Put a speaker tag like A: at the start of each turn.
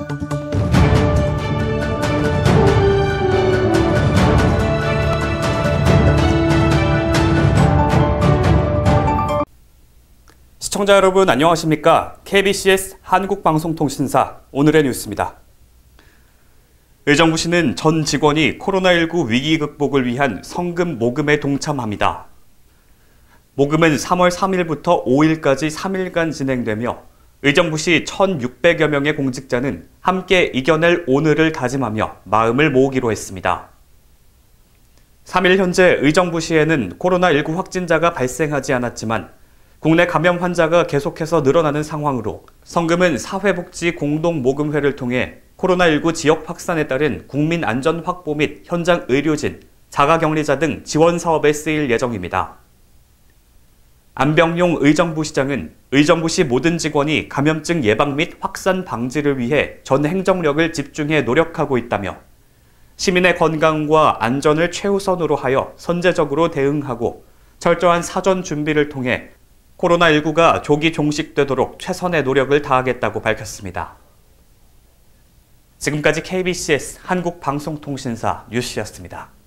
A: 시청자 여러분 안녕하십니까? KBCS 한국방송통신사 오늘의 뉴스입니다. 의정부시는 전 직원이 코로나19 위기 극복을 위한 성금 모금에 동참합니다. 모금은 3월 3일부터 5일까지 3일간 진행되며 의정부시 1,600여 명의 공직자는 함께 이겨낼 오늘을 다짐하며 마음을 모으기로 했습니다. 3일 현재 의정부시에는 코로나19 확진자가 발생하지 않았지만 국내 감염 환자가 계속해서 늘어나는 상황으로 성금은 사회복지공동모금회를 통해 코로나19 지역 확산에 따른 국민 안전 확보 및 현장 의료진, 자가격리자 등 지원 사업에 쓰일 예정입니다. 안병용 의정부시장은 의정부시 모든 직원이 감염증 예방 및 확산 방지를 위해 전 행정력을 집중해 노력하고 있다며 시민의 건강과 안전을 최우선으로 하여 선제적으로 대응하고 철저한 사전 준비를 통해 코로나19가 조기 종식되도록 최선의 노력을 다하겠다고 밝혔습니다. 지금까지 KBCS 한국방송통신사 뉴스였습니다.